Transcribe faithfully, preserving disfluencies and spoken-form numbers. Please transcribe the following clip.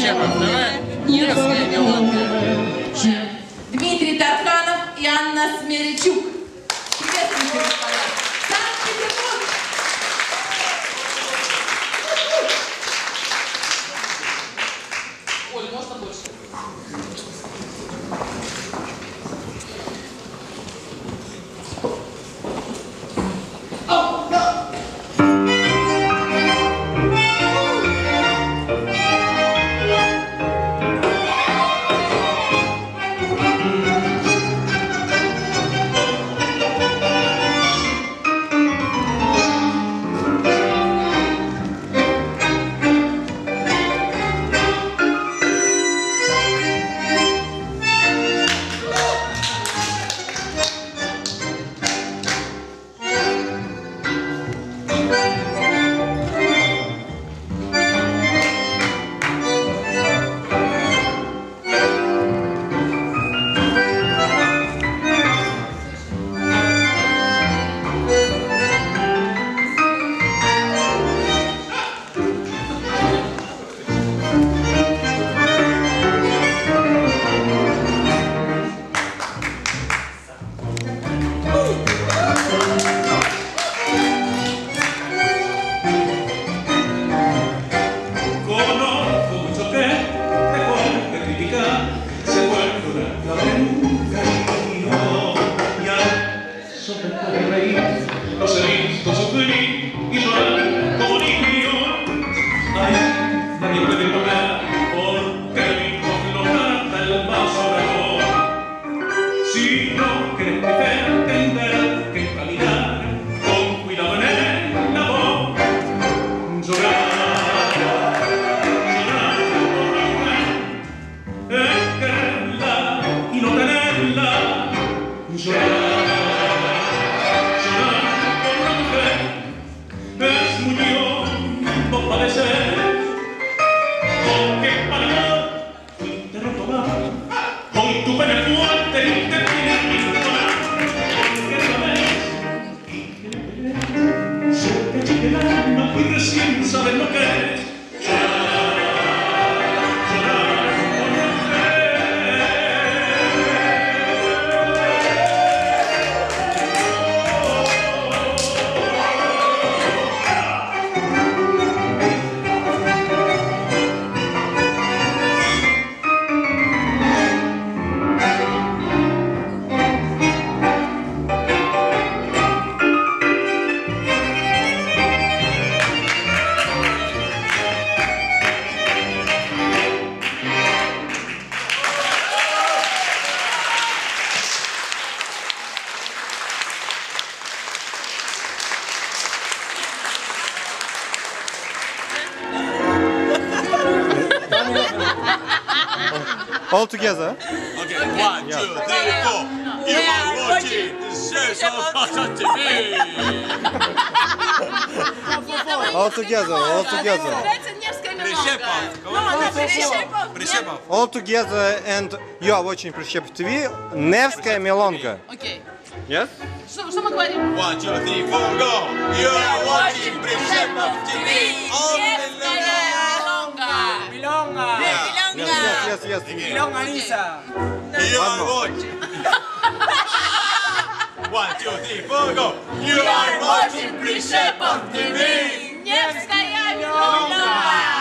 Прищепов ТВ, Невская мелодия. Дмитрий Тарханов и Анна Смеречук. Приветствуйте, господа. Санкт-Петербург. Оль, можно больше? All together. Okay, one, two, three, four. You are watching the Sheshov T V. All together, all together. Прищепов. All together and you are watching Прищепов ти ви. Невская мелонка. Окей. Yes? Что, что мы говорим? One, two, three, four, go. You are watching Прищепов ти ви. Milonga. Yes, yes, yes, yes. Milonga Lisa. You are watching. One, two, three, four, go. You are watching Прищепов ти ви. Невская мелодия.